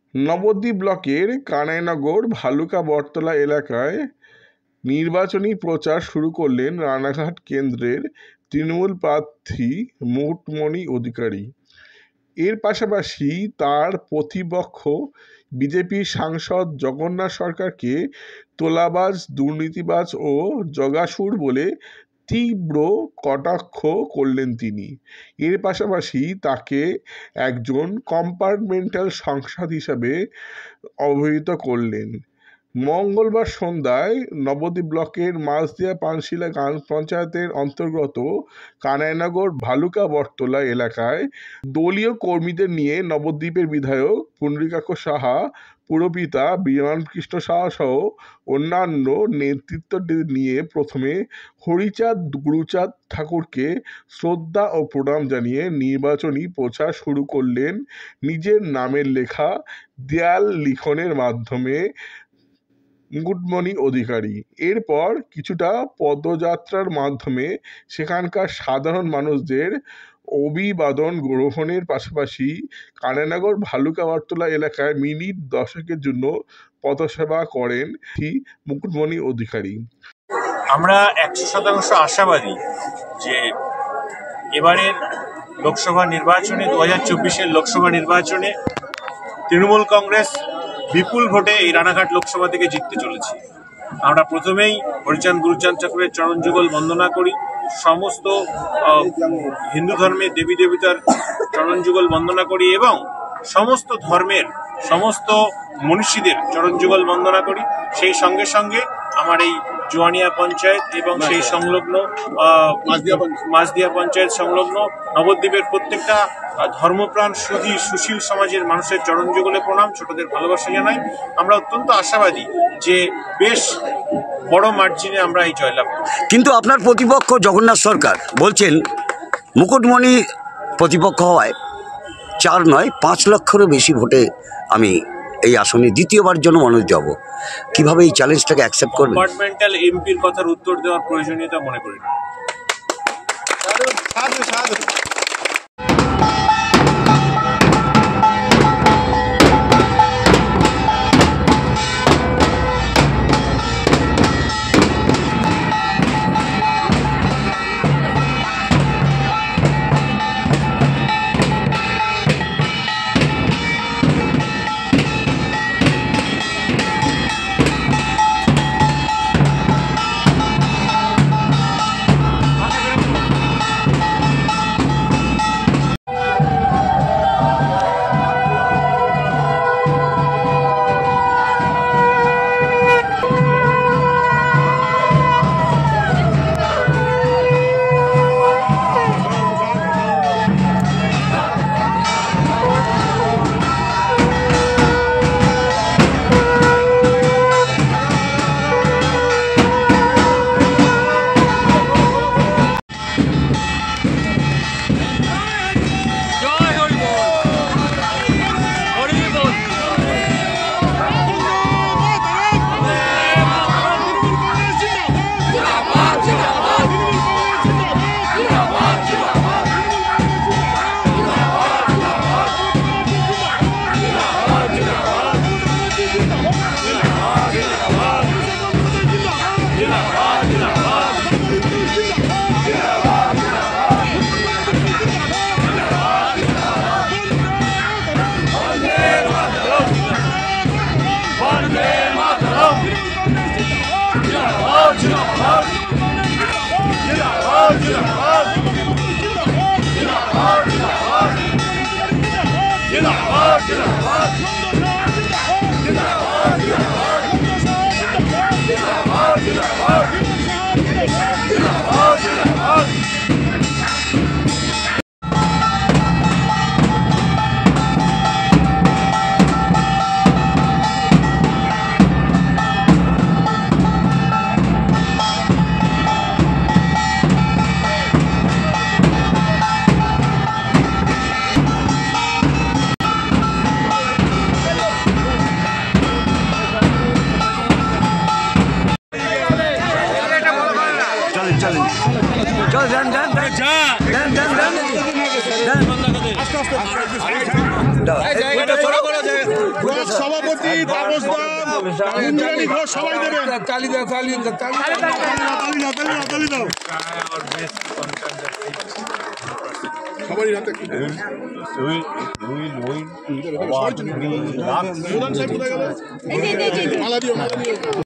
নবদ্বীপ ব্লকের কানাইনগর ভালুকা বটতলা এলাকায় নির্বাচনী প্রচার শুরু করলেন রানাঘাট কেন্দ্রের তৃণমূল প্রার্থী মুকুটমণি অধিকারী। এর পাশাপাশি তার প্রতিপক্ষ বিজেপির সাংসদ জগন্নাথ সরকারকে তোলাবাজ, দুর্নীতিবাজ ও জগাসুর বলে তীব্র কটাক্ষ করলেন তিনি। এর পাশাপাশি তাকে একজন কম্পার্টমেন্টাল সাংসদ হিসাবে অভিহিত করলেন। মঙ্গলবার সন্ধ্যায় নবদ্বীপ ব্লকের মাঝদিয়া পানশিলা গ্রাম পঞ্চায়েতের অন্তর্গত কানাইনগর ভালুকা বটতলা এলাকায় দলীয় কর্মীদের নিয়ে নবদ্বীপের বিধায়ক পুণ্ডরীকাক্ষ সাহা, পুরপিতা বিমানকৃষ্ণ সাহা সহ অন্যান্য নেতৃত্বদের নিয়ে প্রথমে হরিচাঁদ গুরুচাঁদ ঠাকুরকে শ্রদ্ধা ও প্রণাম জানিয়ে নির্বাচনী প্রচার শুরু করলেন নিজের নামের লেখা দেয়াল লিখনের মাধ্যমে মুকুটমণি অধিকারী। এরপর কিছুটা পদযাত্রার মাধ্যমে সেখানকার সাধারণ মানুষদের অভিবাদন গ্রহণের পাশাপাশি কানাইনগর ভালুকা বটতলা এলাকায় মিনিট 10-এর জন্য পথসেবা করেন মুকুটমণি অধিকারী। আমরা 100% আশাবাদী যে এবারের লোকসভা নির্বাচনে 2024-এর লোকসভা নির্বাচনে তৃণমূল কংগ্রেস বিপুল ভোটে এই রানাঘাট লোকসভা থেকে জিততে চলেছে। আমরা প্রথমেই হরিচাঁদ গুরুচাঁদ ঠাকুরের চরণ যুগল বন্দনা করি, সমস্ত হিন্দু ধর্মের দেবী দেবতার চরণ যুগল বন্দনা করি এবং সমস্ত ধর্মের সমস্ত মনীষীদের চরণ যুগল বন্দনা করি। সেই সঙ্গে সঙ্গে আমার এই জোয়ানিয়া পঞ্চায়েত এবং সেই সংলগ্ন মাঝদিয়া পঞ্চায়েত সংলগ্ন নবদ্বীপের প্রত্যেকটা ধর্মপ্রাণ সুশীল সমাজের মানুষের চরণ যুগলে প্রণাম, ছোটদের ভালোবাসা জানাই। আমরা অত্যন্ত আশাবাদী যে বেশ বড় মার্জিনে আমরা এই জয়লাভ। কিন্তু আপনার প্রতিপক্ষ জগন্নাথ সরকার বলছেন মুকুটমণি প্রতিপক্ষ হওয়ায় 4 নয় 5 লক্ষেরও বেশি ভোটে আমি এই আসনে দ্বিতীয়বার জন্য মানুষ যাব। কিভাবে এই চ্যালেঞ্জটাকে অ্যাকসেপ্ট করবেন? কম্পার্টমেন্টাল এমপির কথার উত্তর দেওয়ার প্রয়োজনীয়তা মনে করি না। সভাপতি তাপস দা, ইন্দ্রাণী ঘোষ সবাই দেবেন। তালি দাও, তালি দাও, তালি দাও। সবারই হাতে একটু দেবেন। প্রধান সাহেব কোথায় গেল? মালা দিও, মালা দিও।